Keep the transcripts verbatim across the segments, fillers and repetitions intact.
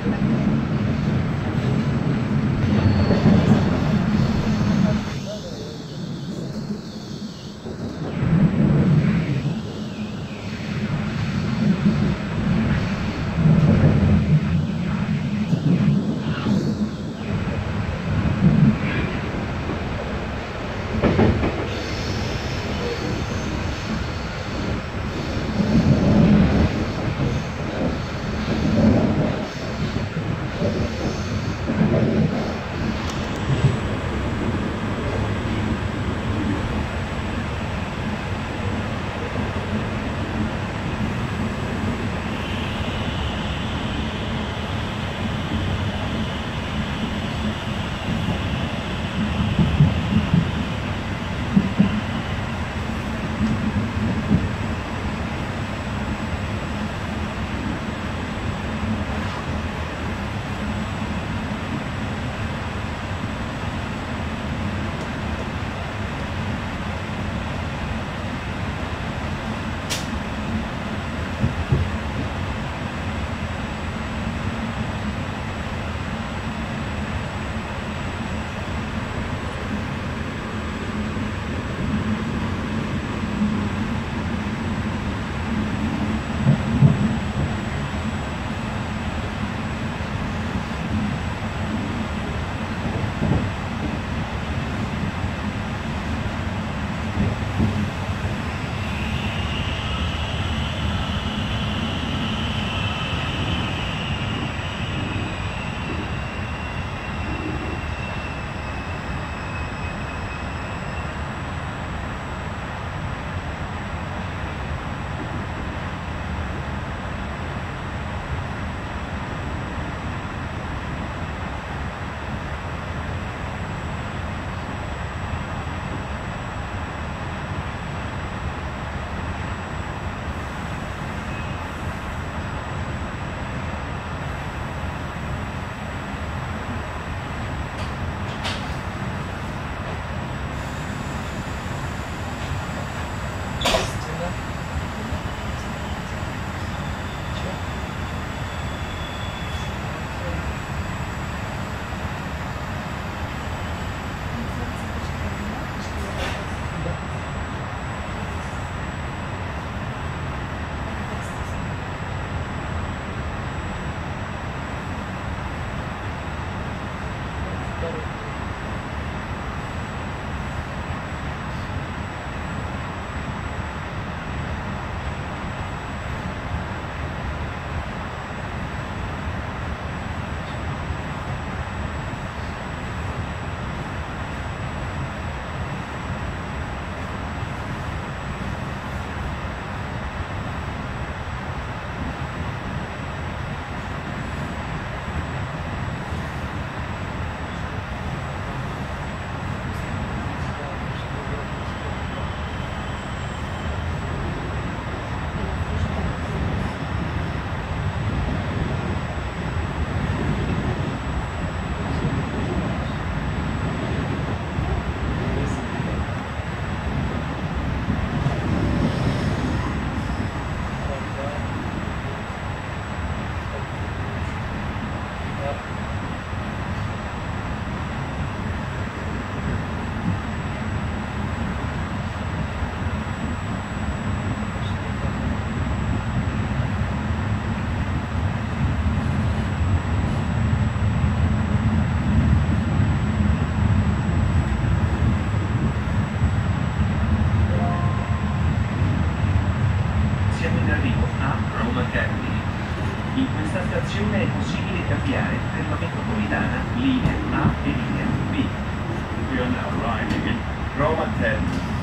stazione è possibile cambiare per la metropolitana linea A e linea B. We are now arriving in Roma ten.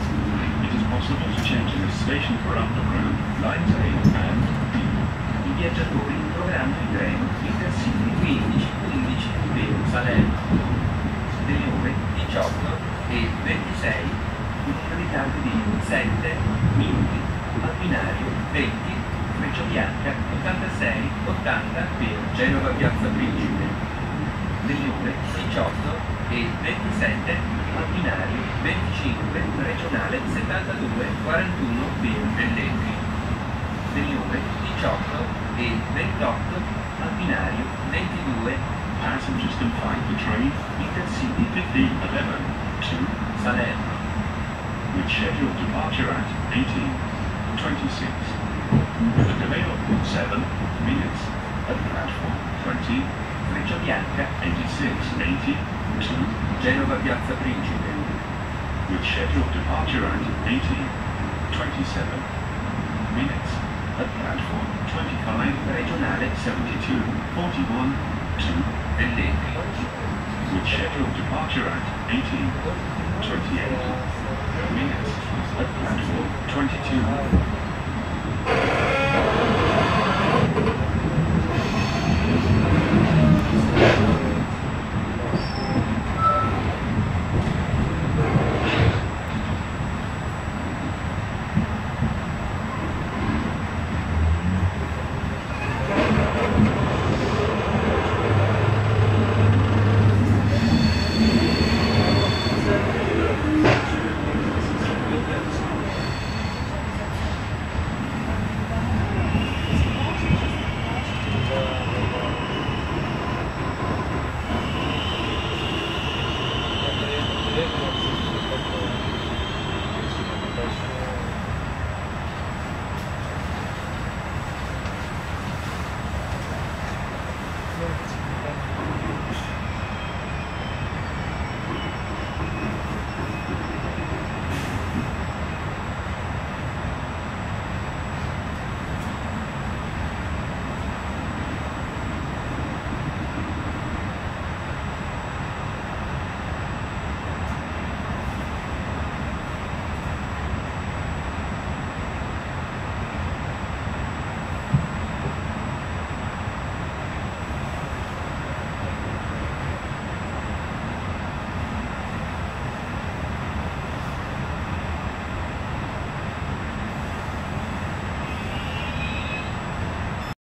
It is possible to change the station for underground lines A and B. I viaggiatori troveranno il treno Intercity quindici undici per Salerno delle ore diciotto e ventisei con un ritardo di sette minuti al binario venti Freccia Bianca ottantasei ottanta per Genova Piazza Principe delle ore diciotto e ventisette al binario venticinque regionale settantadue quarantuno per Velletri delle ore diciotto e ventotto al binario ventidue Passengers can find the train Intercity fifteen eleven to Salerno, with scheduled departure at eighteen twenty-six. With a delay of seven minutes at platform twenty, Freccia Bianca, eighty-six eighty to Genova Piazza Principe, with scheduled departure at eighteen twenty-seven minutes at platform twenty-five, regionale seventy-two forty-one to Velletri, with scheduled departure at eighteen twenty-eight minutes at platform twenty-two. Thank you.